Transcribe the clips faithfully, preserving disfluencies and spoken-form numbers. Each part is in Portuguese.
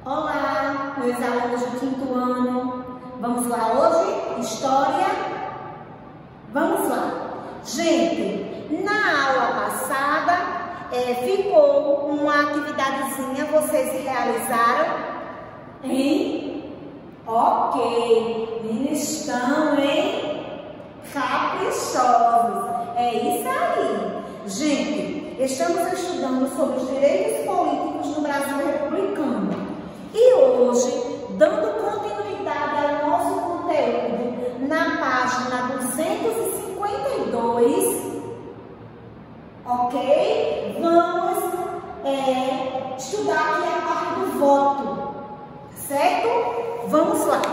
Olá, meus alunos do quinto ano. Vamos lá hoje? História? Vamos lá. Gente, na aula passada é, ficou uma atividadezinha, vocês realizaram? Hein? Ok, eles estão em caprichosos. É isso aí. Gente, estamos estudando sobre os direitos políticos no Brasil republicano. E hoje, dando continuidade ao nosso conteúdo, na página duzentos e cinquenta e dois, ok? Vamos é, estudar aqui a parte do voto, certo? Vamos lá.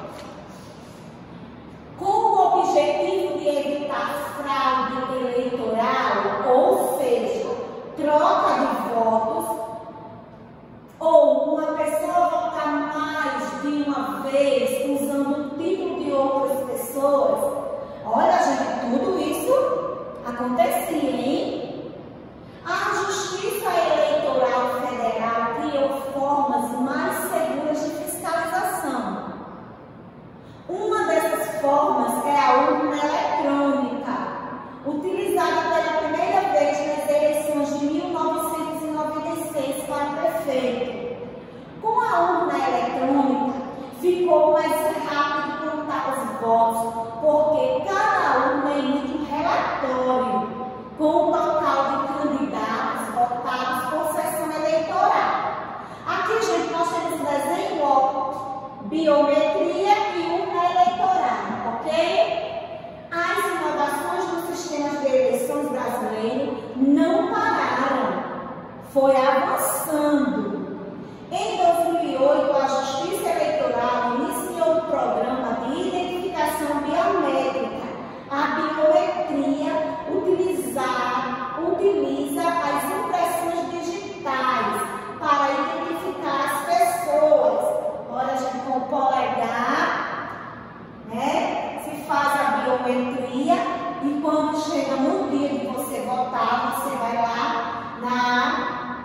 Com o objetivo de evitar fraude eleitoral, ou seja, troca de votos, ou uma pessoa votar mais de uma vez usando o título de outras pessoas. Olha, gente, tudo isso acontecia, hein? A Justiça Eleitoral Federal criou formas mais seguras de fiscalização. Uma dessas formas é a urna eletrônica, utilizada pela primeira vez nas eleições de mil novecentos e noventa e seis para prefeito. Com a urna eletrônica, ficou mais rápido contar os votos, porque cada urna emite um relatório com o total de candidatos votados por sessão eleitoral. Aqui, gente, nós temos o desenho, ó, biometria e urna eleitoral, ok? As inovações no sistema de eleições brasileiro não pararam, foi avançando. Em dois mil e oito, a Justiça Eleitoral iniciou o programa de identificação biométrica. A biometria utilizar, utiliza as impressões digitais para identificar as pessoas. Olha, gente, com o polegar, né, se faz a biometria e quando chega no dia de você votar, você vai lá na...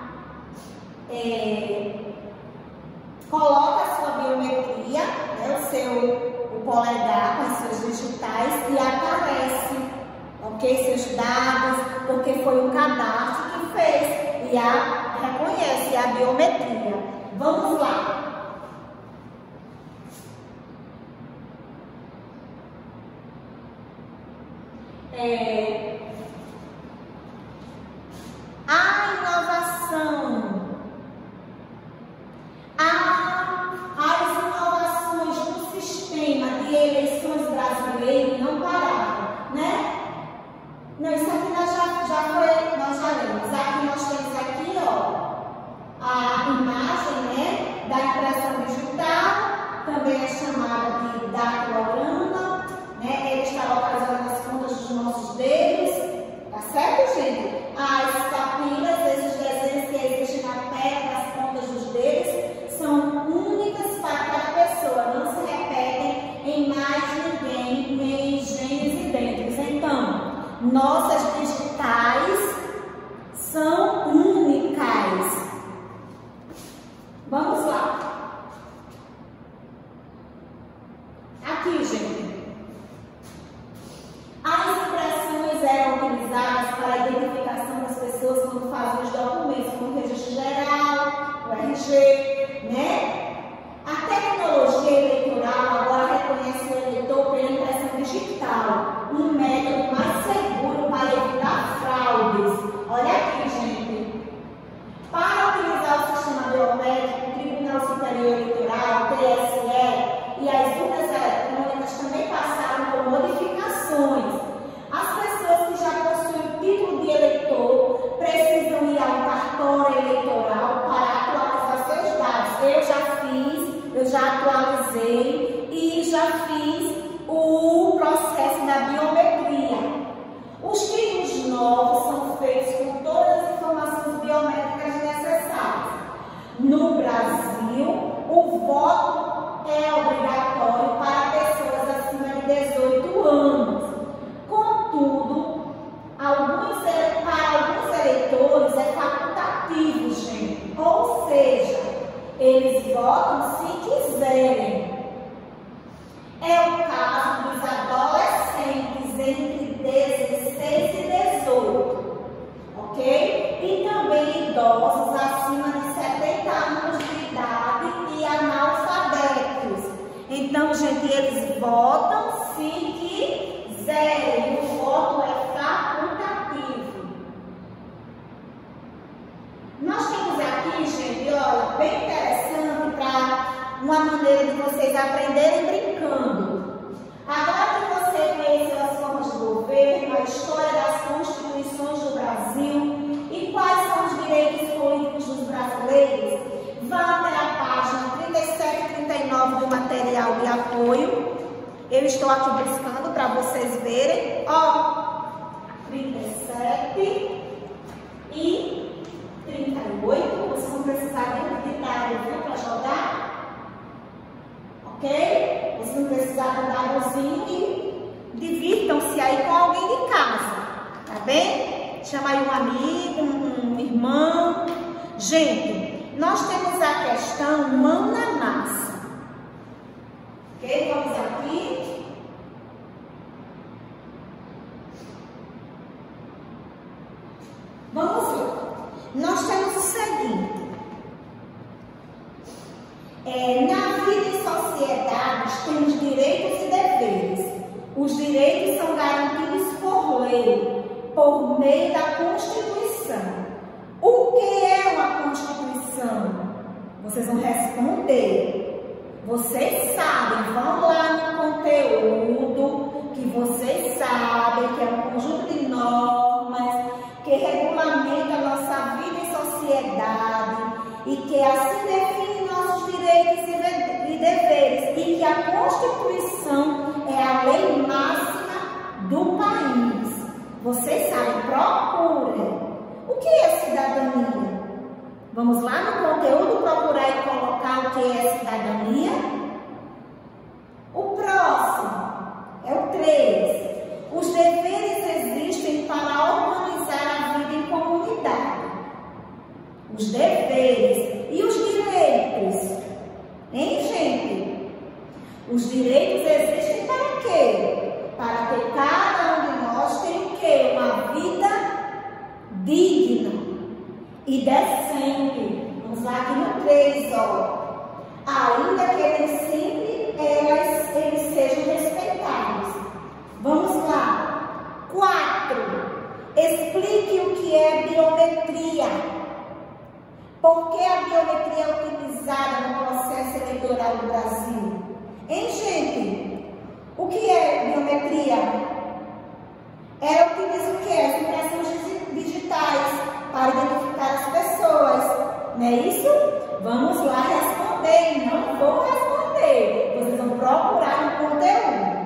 É, coloca a sua biometria, né, o seu o polegar com as suas digitais e aparece, ok, seus dados, porque foi um cadastro que fez e a reconhece a biometria. Vamos lá. É, a inovação. As inovações no sistema de eleições brasileiro não pararam, né? Não, isso aqui nós já, já foi, nós já lemos. Aqui nós temos aqui, ó, a imagem, né, da impressão digital, também é chamada de datilograma, né? Ele está localizado nas pontas dos nossos dedos, tá certo, gente? As papilas, esses desenhos que existem na tela, nas pontas dos dedos, são únicas para cada pessoa, não se repetem em mais ninguém, nem em genes idênticos. Então, nossas digitais são únicas. Vamos lá. Aqui, gente. As impressões eram utilizadas para a identificação das pessoas quando fazem os documentos, como o registro geral, o R G, né? A tecnologia eleitoral agora reconhece o eleitor pela impressão digital, um método mais seguro para evitar fraudes. Olha aqui, gente. Para utilizar o sistema biométrico, o Tribunal Superior Eleitoral, T S E, e as urnas eletrônicas também passaram por modificações. As pessoas que já possuem o título de eleitor precisam ir ao cartório eleitoral para atualizar seus dados. Eu já fiz, eu já atualizei e já fiz o processo da biometria. Os títulos novos são feitos com todas as informações biométricas necessárias. No Brasil, o voto é obrigatório para pessoas acima de dezoito anos. Contudo, alguns, para alguns eleitores é facultativo, gente. Ou seja, eles votam se quiserem. É o caso dos adolescentes entre dezesseis e dezoito, ok? E também idosos acima de setenta anos de idade e analfabetos. Então, gente, eles votam se quiserem. O voto é facultativo. Nós temos aqui, gente, olha, bem interessante para uma maneira de vocês aprenderem brincando. Agora que você conheceu as formas de governo, a história das constituições do Brasil e quais são os direitos políticos dos brasileiros, vá até a página trinta e sete e trinta e nove do material de apoio. Eu estou aqui buscando para vocês verem. Ó, trinta e sete e trinta e oito. Vocês vão precisar de um ditário para jogar. Ok? Vocês vão precisar de um dadozinho e divirtam-se aí com alguém de casa. Tá bem? Chama aí um amigo, um, um irmão. Gente, nós temos a questão mão na massa. Ok? Vamos aqui. Vamos lá. Nós temos o seguinte. É, na vida em sociedades temos direitos e deveres. Os direitos são garantidos por lei, por meio da Constituição. O que é uma Constituição? Vocês vão responder. Vocês sabem, vão lá no conteúdo, que vocês sabem que é um conjunto de normas que regulamenta a nossa vida em sociedade e que assim define nossos direitos e deveres, e que a Constituição é a lei máxima do país. Vocês sabem, procurem. O que é cidadania? Vamos lá no conteúdo procurar e colocar o que é cidadania. O próximo é o três. Os deveres existem para organizar a vida em comunidade. Os deveres e os direitos. Hein, gente? Os direitos existem para quê? Para que cada um de nós tenha o quê? Uma vida digna e decente. Vamos lá aqui no três, ó. Ainda que eles sempre elas, eles sejam respeitados. Vamos lá. quatro. Explique o que é biometria. Por que a biometria é utilizada no processo eleitoral do Brasil? Hein, gente? O que é biometria? Ela utiliza o que? As impressões digitais para identificar as pessoas. Não é isso? Vamos lá responder. Não vou responder. Vocês vão procurar no conteúdo.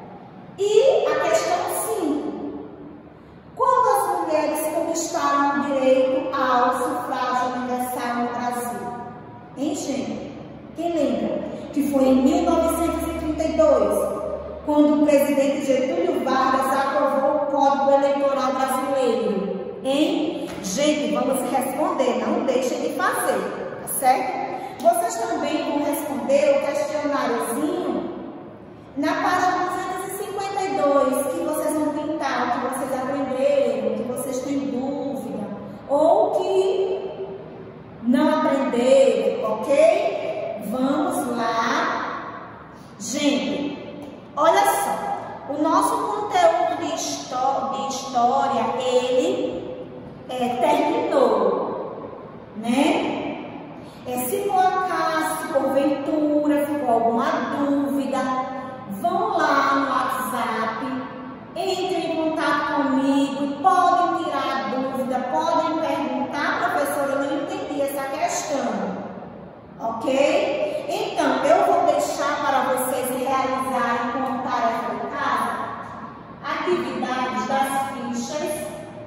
E a questão cinco. Quando as mulheres conquistaram o direito ao sufrágio universal no Brasil? Hein, gente? Quem lembra? Que foi em mil novecentos e trinta e dois, quando o presidente Getúlio Vargas aprovou o Código Eleitoral Brasileiro. Hein? Gente, vamos responder, não deixem de fazer, tá certo? Vocês também vão responder o questionáriozinho na página duzentos e cinquenta e dois, que vocês vão pintar o que vocês aprenderam, que vocês têm dúvida, ou que não aprenderam, ok? Vamos lá. Gente, olha só, o nosso conteúdo de, histó de história, ele é, terminou, né? É, se por acaso, se porventura ficou alguma dúvida, vão lá no WhatsApp, entrem em contato comigo, podem tirar a dúvida, podem perguntar, professora, eu não entendi essa questão, ok? Então, eu vou deixar para vocês realizarem como tarefa de casa atividades das fichas.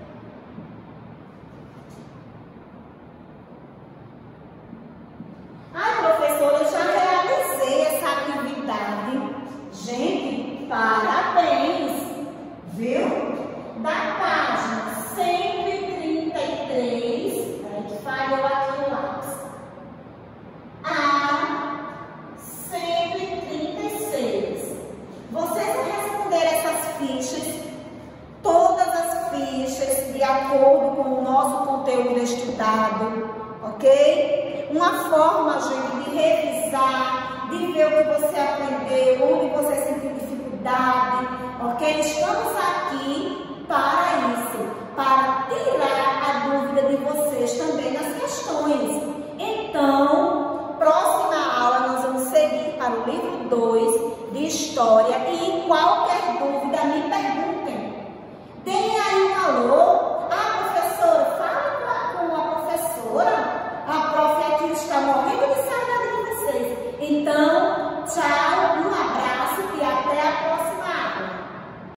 Ai, professora, eu já realizei essa atividade. Gente, parabéns, viu? Da página cento e trinta e três, peraí que falhou. estudado, ok? Uma forma, gente, de revisar, de ver o que você aprendeu, onde você sentiu dificuldade, ok? Estamos aqui para isso, para